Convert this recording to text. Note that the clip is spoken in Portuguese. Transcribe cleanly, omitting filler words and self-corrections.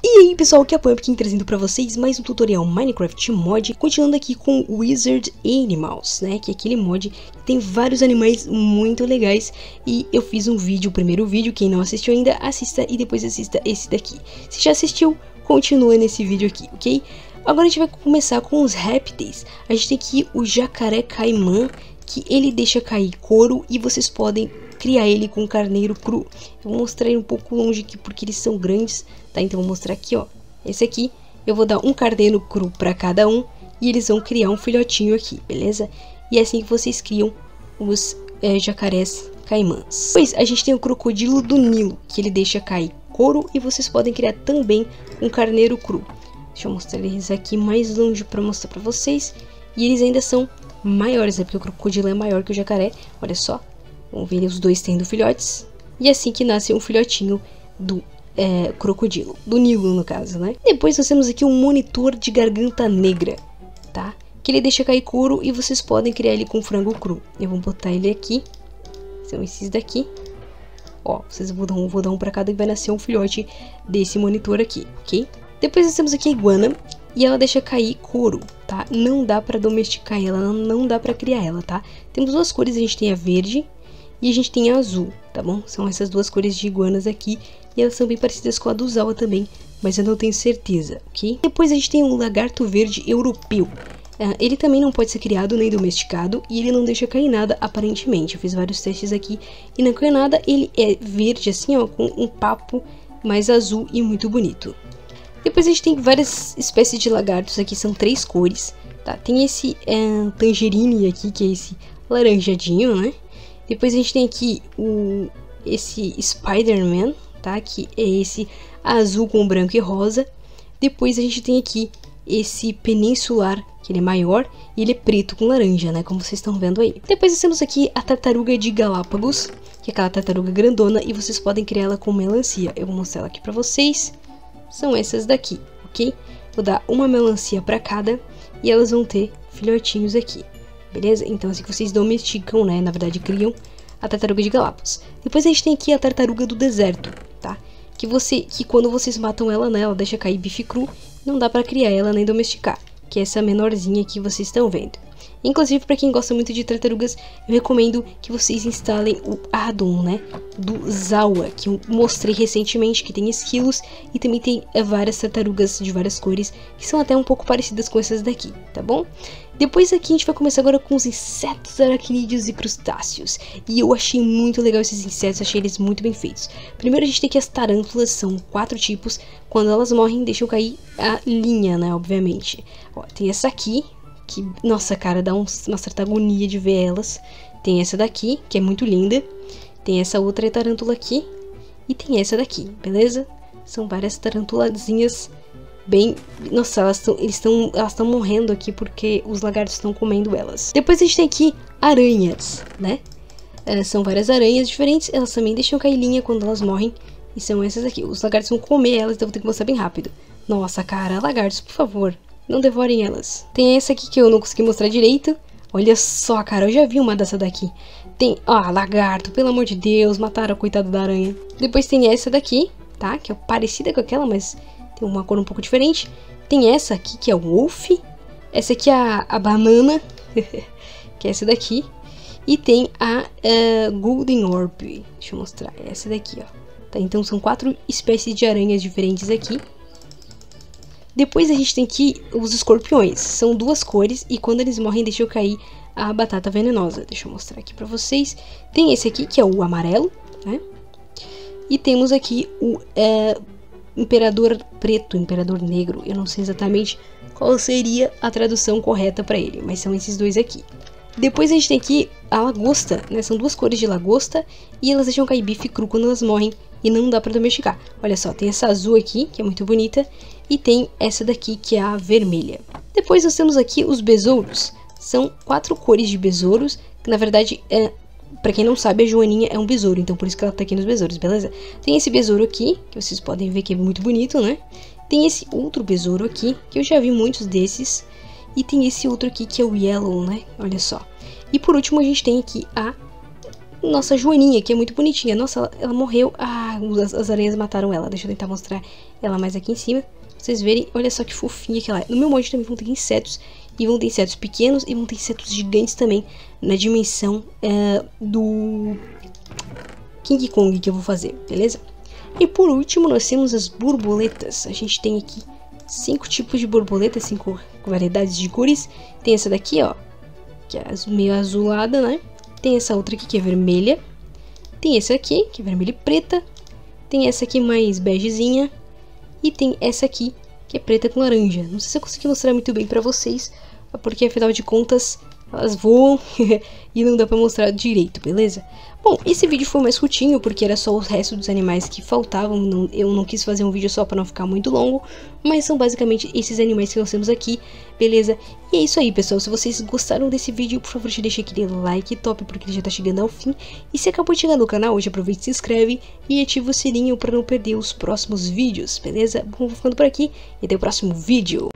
E aí pessoal, aqui é a Pumpkin trazendo pra vocês mais um tutorial Minecraft mod, continuando aqui com Wizard Animals, né, que é aquele mod que tem vários animais muito legais. E eu fiz um vídeo, o primeiro vídeo, quem não assistiu ainda, assista e depois assista esse daqui. Se já assistiu, continua nesse vídeo aqui, ok? Agora a gente vai começar com os répteis. A gente tem aqui o jacaré caimã, que ele deixa cair couro e vocês podem criar ele com carneiro cru. Eu vou mostrar ele um pouco longe aqui porque eles são grandes, tá? Então eu vou mostrar aqui, ó. Esse aqui, eu vou dar um carneiro cru para cada um e eles vão criar um filhotinho aqui, beleza? E é assim que vocês criam os jacarés caimãs. Depois a gente tem o crocodilo do Nilo, que ele deixa cair couro e vocês podem criar também um carneiro cru. Deixa eu mostrar eles aqui mais longe para mostrar para vocês. E eles ainda são maiores, né? Porque o crocodilo é maior que o jacaré, olha só. Vamos ver os dois tendo filhotes. E assim que nasce um filhotinho do crocodilo. Do Nilo, no caso, né? Depois nós temos aqui um monitor de garganta negra, tá? Que ele deixa cair couro e vocês podem criar ele com frango cru. Eu vou botar ele aqui. São esses daqui. Ó, vocês vou dar um pra cada e vai nascer um filhote desse monitor aqui, ok? Depois nós temos aqui a iguana. E ela deixa cair couro, tá? Não dá pra domesticar ela, não dá pra criar ela, tá? Temos duas cores, a gente tem a verde e a gente tem a azul, tá bom? São essas duas cores de iguanas aqui. E elas são bem parecidas com a do Zawa também, mas eu não tenho certeza, ok? Depois a gente tem um lagarto verde europeu. Ele também não pode ser criado nem domesticado e ele não deixa cair nada, aparentemente. Eu fiz vários testes aqui e não caiu nada. Ele é verde assim, ó, com um papo mais azul e muito bonito. Depois a gente tem várias espécies de lagartos aqui, são 3 cores, tá? Tem esse tangerine aqui, que é esse laranjadinho, né? Depois a gente tem aqui esse Spider-Man, tá? Que é esse azul com branco e rosa. Depois a gente tem aqui esse peninsular, que ele é maior e ele é preto com laranja, né? Como vocês estão vendo aí. Depois nós temos aqui a tartaruga de Galápagos, que é aquela tartaruga grandona e vocês podem criar ela com melancia. Eu vou mostrar ela aqui pra vocês. São essas daqui, ok? Vou dar uma melancia para cada e elas vão ter filhotinhos aqui, beleza? Então assim que vocês domesticam, né? Na verdade criam a tartaruga de Galápagos. Depois a gente tem aqui a tartaruga do deserto, tá? Que quando vocês matam ela, né? Ela deixa cair bife cru, não dá para criar ela nem domesticar. Que é essa menorzinha que vocês estão vendo. Inclusive, para quem gosta muito de tartarugas, eu recomendo que vocês instalem o addon, né, do Zawa, que eu mostrei recentemente, que tem esquilos e também tem várias tartarugas de várias cores, que são até um pouco parecidas com essas daqui, tá bom? Depois aqui a gente vai começar agora com os insetos aracnídeos e crustáceos. E eu achei muito legal esses insetos, achei eles muito bem feitos. Primeiro a gente tem aqui as tarântulas, são 4 tipos. Quando elas morrem, deixam cair a linha, né, obviamente. Ó, tem essa aqui, que, nossa, cara, dá uma certa agonia de ver elas. Tem essa daqui, que é muito linda. Tem essa outra tarântula aqui. E tem essa daqui, beleza? São várias tarantulazinhas bem... Nossa, elas estão morrendo aqui porque os lagartos estão comendo elas. Depois a gente tem aqui aranhas, né? São várias aranhas diferentes. Elas também deixam cair linha quando elas morrem. E são essas aqui. Os lagartos vão comer elas, então eu vou ter que mostrar bem rápido. Nossa, cara, lagartos, por favor, não devorem elas. Tem essa aqui que eu não consegui mostrar direito. Olha só, cara, eu já vi uma dessa daqui. Tem... Ah, lagarto, pelo amor de Deus, mataram a coitada da aranha. Depois tem essa daqui, tá? Que é parecida com aquela, mas tem uma cor um pouco diferente. Tem essa aqui, que é o wolf. Essa aqui é a banana, que é essa daqui. E tem a golden orb. Deixa eu mostrar, essa daqui, ó. Tá, então são 4 espécies de aranhas diferentes aqui. Depois a gente tem aqui os escorpiões. São 2 cores e quando eles morrem deixam cair a batata venenosa. Deixa eu mostrar aqui pra vocês. Tem esse aqui que é o amarelo, né? E temos aqui o imperador preto, imperador negro. Eu não sei exatamente qual seria a tradução correta pra ele, mas são esses 2 aqui. Depois a gente tem aqui a lagosta, né? São 2 cores de lagosta e elas deixam cair bife cru quando elas morrem e não dá pra domesticar. Olha só, tem essa azul aqui, que é muito bonita, e tem essa daqui, que é a vermelha. Depois nós temos aqui os besouros. São 4 cores de besouros, que na verdade, pra quem não sabe, a Joaninha é um besouro, então por isso que ela tá aqui nos besouros, beleza? Tem esse besouro aqui, que vocês podem ver que é muito bonito, né? Tem esse outro besouro aqui, que eu já vi muitos desses. E tem esse outro aqui, que é o yellow, né? Olha só. E por último a gente tem aqui a nossa Joaninha, que é muito bonitinha. Nossa, ela morreu. Ah, as aranhas mataram ela. Deixa eu tentar mostrar ela mais aqui em cima. Pra vocês verem, olha só que fofinha que ela é. No meu mod também vão ter insetos. E vão ter insetos pequenos e vão ter insetos gigantes também. Na dimensão do King Kong que eu vou fazer, beleza? E por último nós temos as borboletas. A gente tem aqui 5 tipos de borboletas, 5 variedades de cores. Tem essa daqui, ó, que é meio azulada, né? Tem essa outra aqui que é vermelha. Tem essa aqui, que é vermelha e preta. Tem essa aqui mais begezinha. E tem essa aqui, que é preta com laranja. Não sei se eu consegui mostrar muito bem pra vocês, porque afinal de contas elas voam e não dá pra mostrar direito, beleza? Bom, esse vídeo foi mais curtinho porque era só o resto dos animais que faltavam. Eu não quis fazer um vídeo só pra não ficar muito longo, mas são basicamente esses animais que nós temos aqui, beleza? E é isso aí, pessoal. Se vocês gostaram desse vídeo, por favor, deixa aquele like top porque ele já tá chegando ao fim. E se acabou de chegar no canal, hoje aproveita e se inscreve e ativa o sininho pra não perder os próximos vídeos, beleza? Bom, vou ficando por aqui e até o próximo vídeo.